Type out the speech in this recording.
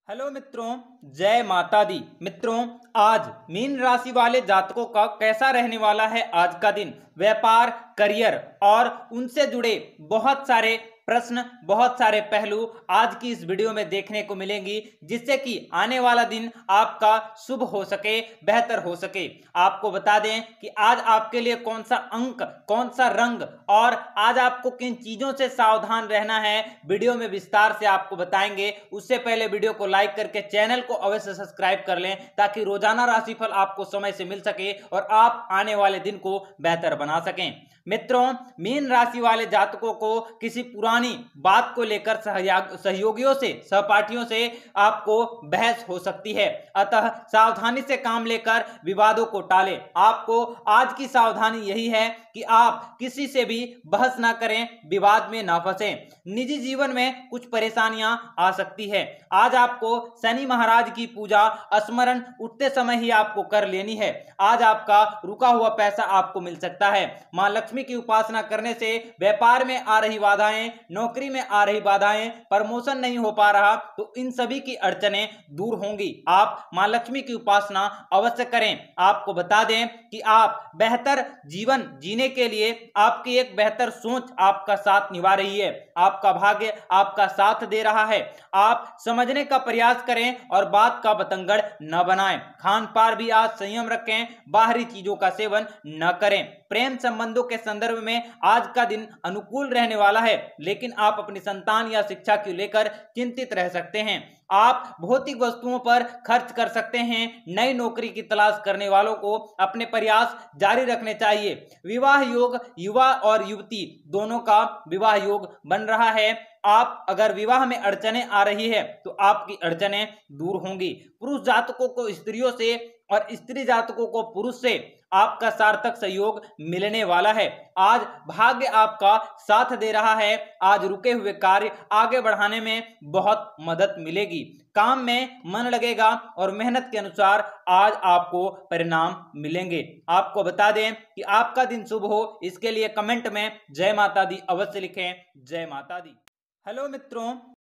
Hello मित्रों, जय माता दी। मित्रों, आज मीन राशि वाले जातकों का कैसा रहने वाला है आज का दिन। व्यापार, करियर और उनसे जुड़े बहुत सारे प्रश्न, बहुत सारे पहलू आज की इस वीडियो में देखने को मिलेंगी, जिससे कि आने वाला दिन आपका शुभ हो सके, बेहतर हो सके। आपको बता दें कि आज आपके लिए कौन सा अंक, कौन सा रंग और आज आपको किन चीजों से सावधान रहना है, वीडियो में विस्तार से आपको बताएंगे। उससे पहले वीडियो को लाइक करके चैनल को अवश्य सब्सक्राइब कर लें, ताकि रोजाना राशिफल आपको समय से मिल सके और आप आने वाले दिन को बेहतर बना सकें। मित्रों, मीन राशि वाले जातकों को किसी पुरानी बात को लेकर सहयोगियों से, सहपाठियों से आपको बहस हो सकती है, अतः सावधानी से काम लेकर विवादों को टालें। आपको आज की सावधानी यही है कि आप किसी से भी बहस ना करें, विवाद में ना फंसें। निजी जीवन में कुछ परेशानियां आ सकती है। आज आपको शनि महाराज की पूजा स्मरण उठते समय ही आपको कर लेनी है। आज आपका रुका हुआ पैसा आपको मिल सकता है। मां लक्ष्मी की उपासना करने से व्यापार में आ रही बाधाएं, नौकरी में आ रही बाधाएं, प्रमोशन नहीं हो पा रहा, तो इन सभी की अड़चनें दूर होंगी। आप मां लक्ष्मी की उपासना अवश्य करें। आपको बता दें कि आप बेहतर जीवन जीने के लिए आपकी एक बेहतर सोच आपका साथ निभा रही है। आपका भाग्य आपका साथ दे रहा है। आप समझने का प्रयास करें और बात का बतंगड़ न बनाएं। खान पान भी आज संयम रखें, बाहरी चीजों का सेवन न करें। प्रेम संबंधों के संदर्भ में आज का दिन अनुकूल रहने वाला है, लेकिन आप अपनी संतान या शिक्षा को लेकर चिंतित रह सकते हैं। आप भौतिक वस्तुओं पर खर्च कर सकते हैं। नई नौकरी की तलाश करने वालों को अपने प्रयास जारी रखने चाहिए। विवाह योग, युवा और युवती दोनों का विवाह योग बन रहा है। आप अगर विवाह में अड़चनें आ रही है तो आपकी अड़चनें दूर होंगी। पुरुष जातकों को स्त्रियों से और स्त्री जातकों को पुरुष से आपका सार्थक सहयोग मिलने वाला है। आज भाग्य आपका साथ दे रहा है। आज रुके हुए कार्य आगे बढ़ाने में बहुत मदद मिलेगी। काम में मन लगेगा और मेहनत के अनुसार आज आपको परिणाम मिलेंगे। आपको बता दें कि आपका दिन शुभ हो, इसके लिए कमेंट में जय माता दी अवश्य लिखें। जय माता दी। हेलो मित्रों,